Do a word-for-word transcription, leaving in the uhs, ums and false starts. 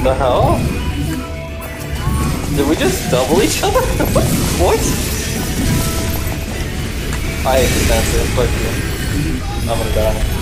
the hell? Did we just double each other? What? I hate this answer, fuck you. I'm gonna die.